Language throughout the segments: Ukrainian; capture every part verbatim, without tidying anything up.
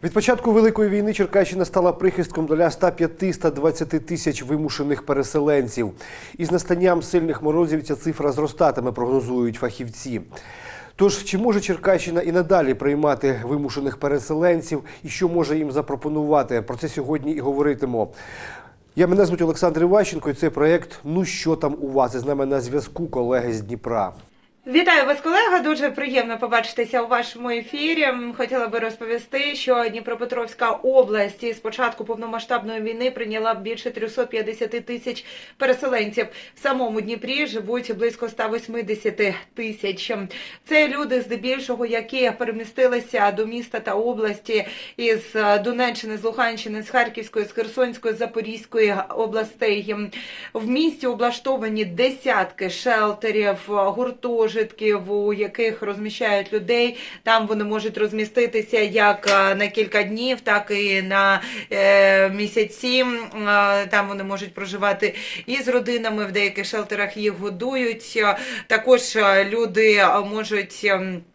Від початку Великої війни Черкащина стала прихистком для ста п'яти - ста двадцяти тисяч вимушених переселенців. Із настанням сильних морозів ця цифра зростатиме, прогнозують фахівці. Тож, чи може Черкащина і надалі приймати вимушених переселенців і що може їм запропонувати? Про це сьогодні і говоритимо. Я мене звуть Олександр Іващенко і цей проєкт «Ну що там у вас?» І з нами на зв'язку колеги з Дніпра. Вітаю вас, колега. Дуже приємно побачитися у вашому ефірі. Хотіла би розповісти, що Дніпропетровська область з початку повномасштабної війни прийняла більше трьохсот п'ятдесяти тисяч переселенців. В самому Дніпрі живуть близько ста восьмидесяти тисяч. Це люди, здебільшого, які перемістилися до міста та області із Донеччини, з Луганщини, з Харківської, з Херсонської, з Запорізької областей. В місті облаштовані десятки шелтерів, гуртожитків, у яких розміщають людей. Там вони можуть розміститися як на кілька днів, так і на е, місяці. Там вони можуть проживати і з родинами, в деяких шелтерах їх годують. Також люди можуть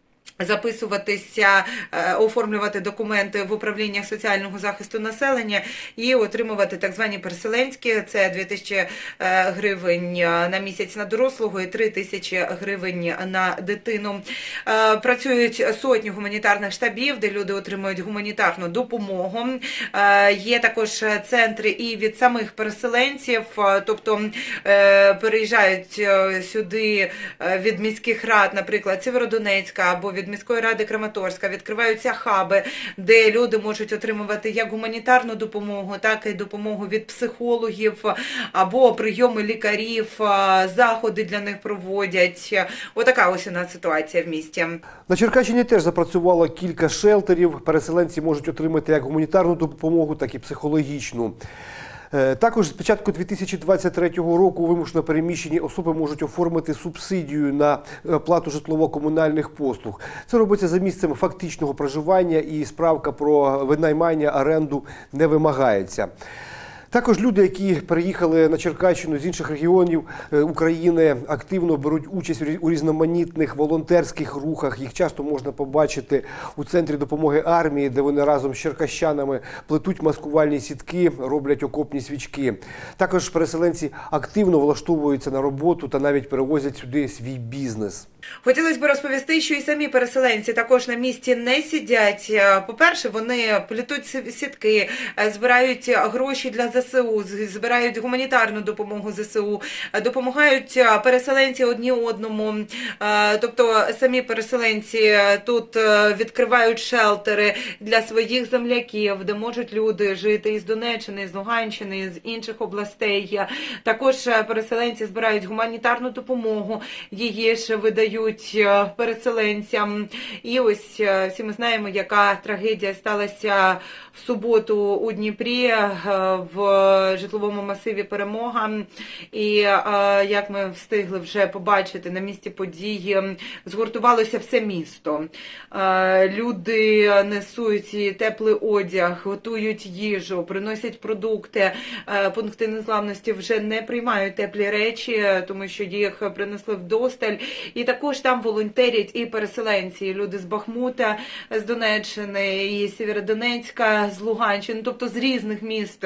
записуватися, оформлювати документи в управліннях соціального захисту населення і отримувати так звані переселенські, це дві тисячі гривень на місяць на дорослого і три тисячі гривень на дитину. Працюють сотні гуманітарних штабів, де люди отримують гуманітарну допомогу. Є також центри і від самих переселенців, тобто переїжджають сюди від міських рад, наприклад, Сєвєродонецька або від міської ради Краматорська, відкриваються хаби, де люди можуть отримувати як гуманітарну допомогу, так і допомогу від психологів, або прийоми лікарів, заходи для них проводять. Отака ось у нас ситуація в місті. На Черкащині теж запрацювало кілька шелтерів. Переселенці можуть отримати як гуманітарну допомогу, так і психологічну. Також з початку дві тисячі двадцять третього року вимушено переміщені особи можуть оформити субсидію на плату житлово-комунальних послуг. Це робиться за місцем фактичного проживання і справка про винаймання, оренду не вимагається. Також люди, які переїхали на Черкащину з інших регіонів України, активно беруть участь у різноманітних волонтерських рухах. Їх часто можна побачити у Центрі допомоги армії, де вони разом з черкащанами плетуть маскувальні сітки, роблять окопні свічки. Також переселенці активно влаштовуються на роботу та навіть перевозять сюди свій бізнес. Хотілося б розповісти, що і самі переселенці також на місці не сидять. По-перше, вони плетуть сітки, збирають гроші для зе се у, збирають гуманітарну допомогу зе се у, допомагають переселенці одні одному. Тобто самі переселенці тут відкривають шелтери для своїх земляків, де можуть люди жити із Донеччини, з Луганщини, з інших областей. Також переселенці збирають гуманітарну допомогу, її ж видають переселенцям. І ось всі ми знаємо, яка трагедія сталася в суботу у Дніпрі в житловому масиві «Перемога». І як ми встигли вже побачити на місці події, згуртувалося все місто. Люди несуть теплий одяг, готують їжу, приносять продукти. Пункти незламності вже не приймають теплі речі, тому що їх принесли вдосталь. І також там волонтерять і переселенці, і люди з Бахмута, з Донеччини, і з Сєвєродонецька, з Луганщини, тобто з різних міст.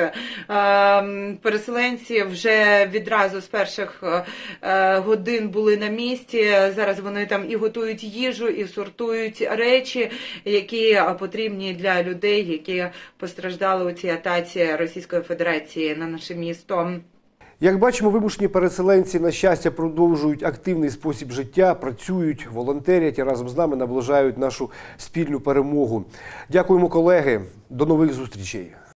Переселенці вже відразу з перших годин були на місці. Зараз вони там і готують їжу, і сортують речі, які потрібні для людей, які постраждали у цій атаці Російської Федерації на наше місто. Як бачимо, вимушені переселенці, на щастя, продовжують активний спосіб життя, працюють, волонтерять і разом з нами наближають нашу спільну перемогу. Дякуємо, колеги. До нових зустрічей.